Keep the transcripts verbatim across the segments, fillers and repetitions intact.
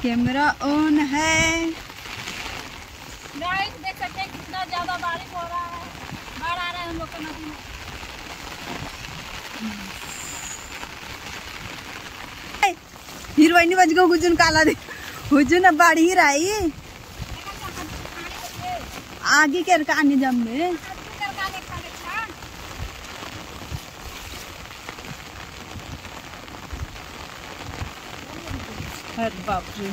Camera on है। Guys देख सकते हैं कितना ज्यादा बारिश हो रहा है, बाढ़ आ रहा है हम लोग को नदी में। हीरोइनी बज गो हुजुन काला दे हुजुन अब बाढ़ ही रही आगे कर काने जम में। अरे बाप रे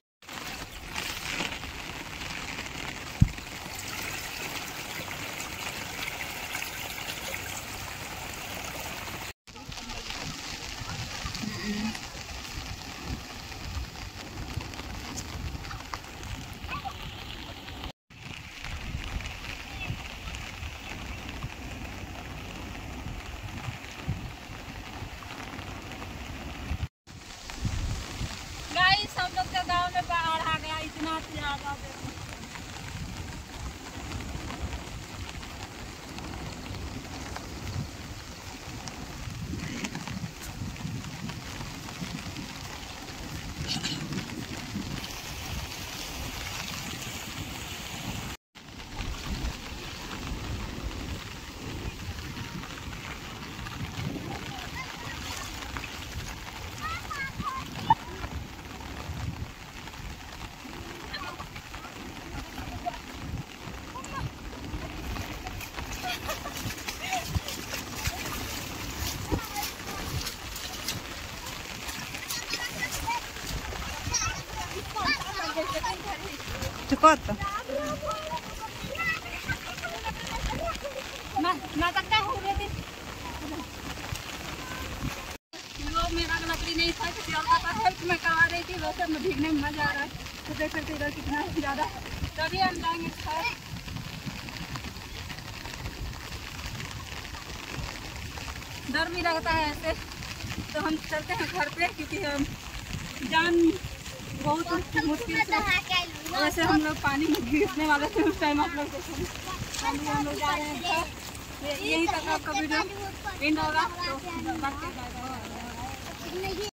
हम लोग के गांव में बाढ़ आ गया इतना ज्यादा। Cota. मेरा लकड़ी नहीं था किसी और का हेल्प में करवा रही थी, वैसे में भीगने में मजा आ रहा है। तो देख सकते इधर कितना ज्यादा, तभी हम जाएंगे घर। डर भी लगता है ऐसे, तो हम चलते हैं घर पे क्योंकि हम जान बहुत मुश्किल से वैसे हम लोग पानी में गिरने वाले थे उस टाइम। आप लोग हम लोग जा रहे हैं घर। यहीं तक आपका वीडियो एंड होगा, तो